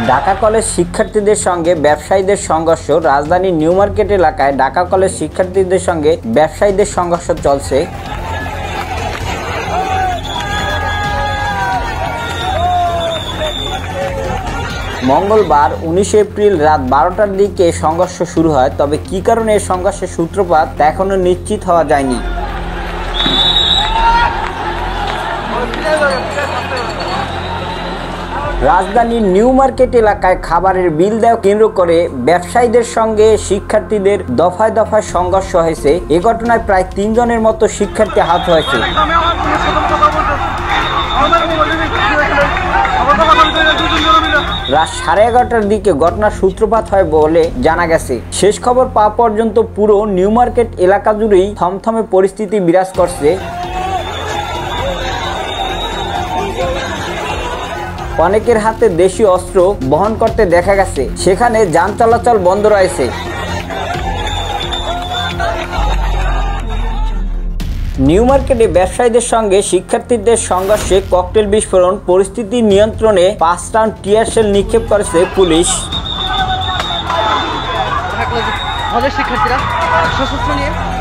Dhaka college শিক্ষার্থীদের সঙ্গে ব্যবসায়ীদের সংঘর্ষ। রাজধানীর নিউ মার্কেট এলাকায় ঢাকা কলেজ শিক্ষার্থীদের সঙ্গে ব্যবসায়ীদের সংঘর্ষ চলছে। মঙ্গলবার 19 এপ্রিল রাত 12টার দিকে সংঘর্ষ শুরু হয়, তবে কী কারণে এই সংঘর্ষের সূত্রপাত তা এখনও নিশ্চিত হওয়া যায়নি। রাজধানীর নিউ মার্কেট এলাকায় খাবারের বিল দেওয়া কেন্দ্র করে ব্যবসায়ীদের সঙ্গে শিক্ষার্থীদের দফায় দফায় সংঘর্ষ হয়েছে। এ ঘটনায় প্রায় 3 জনের মতো শিক্ষার্থী আহত হয়েছে। রাত 11:30টার দিকে ঘটনার সূত্রপাত হয় বলে জানা গেছে। শেষ খবর পাওয়া পর্যন্ত পুরো নিউ মার্কেট এলাকা জুড়েই থমথমে পরিস্থিতি বিরাজ করছে। অনেকের হাতে দেশীয় অস্ত্র বহন করতে দেখা গেছে। সেখানে যান চলাচল বন্ধ রয়েছে। নিউ মার্কেটে ব্যবসায়ীদের সঙ্গে শিক্ষার্থীদের সংঘর্ষে ককটেল বিস্ফোরণ। পরিস্থিতি নিয়ন্ত্রণে 5 রাউন্ড টিয়ার শেল নিক্ষেপ করেছে পুলিশ। শিক্ষার্থীরা সশস্ত্র নিয়ে